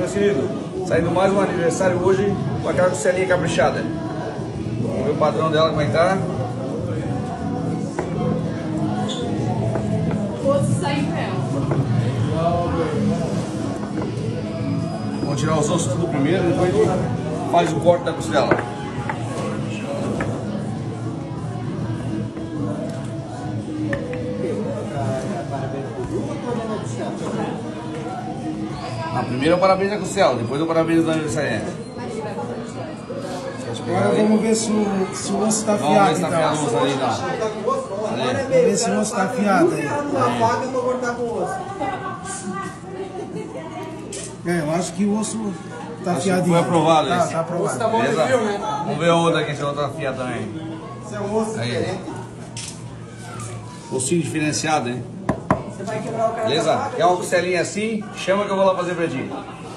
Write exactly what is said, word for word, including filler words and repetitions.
meus queridos. Saindo mais um aniversário hoje com aquela costelinha caprichada. Vamos ver o padrão dela como é que tá. Vamos tirar os ossos tudo primeiro, depois a gente faz o corte da costela. Ah, primeiro é o parabéns da costela, depois é o parabéns da aniversariante. Agora vamos ver se o, se o osso está afiado. Vamos ver se tá então. afiado o osso ali, então. Vamos ver se o osso está afiado aí. É, eu acho que o osso está afiadinho. Foi aprovado tá, esse. tá aprovado. Tá bom, beleza? Vamos ver o outro aqui, se o outro tá afiado também. Esse é um osso aí. diferente. Ossinho diferenciado, hein? Beleza? Quer uma costelinha assim? Chama que eu vou lá fazer pra ti.